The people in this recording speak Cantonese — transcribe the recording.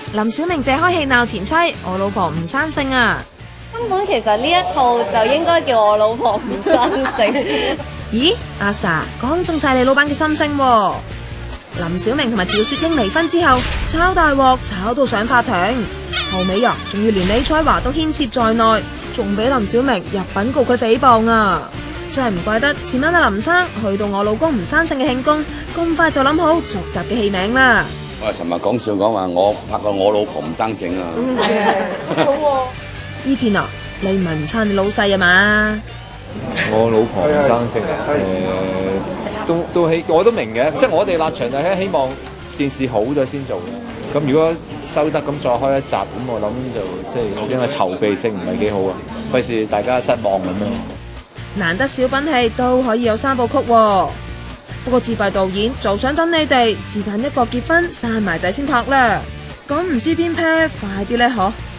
林小明借開氣鬧前妻，我老婆唔生性啊！ 根本其實呢一套就應該叫我老婆唔生性。 咦，阿 Sa 講中晒你老闆嘅心聲喎！林小明同埋趙雪英離婚之後，炒大鑊，炒到上法庭，後尾啊，仲要連李彩華都牽涉在內，仲俾林小明入稟告佢誹謗啊！真係唔怪得前晚阿林生去到我老公唔生性嘅慶功，咁快就諗好續集嘅戲名啦！ 我尋日講笑講話，我拍過我老婆唔生性啊！ 好喎。 意見啊，你唔係唔撐你老細啊嘛？ 我老婆唔生性我都明嘅，即係我哋立場就係希望件事好咗先做。咁如果收得咁再開一集，咁我諗就即係因為籌備性唔係幾好啊，費事大家失望咁樣。 難得小品戲都可以有3部曲喎，不過自閉導演就想等你哋是但一個結婚生埋仔先拍啦。咁唔知邊 pair 快啲呢？嗬？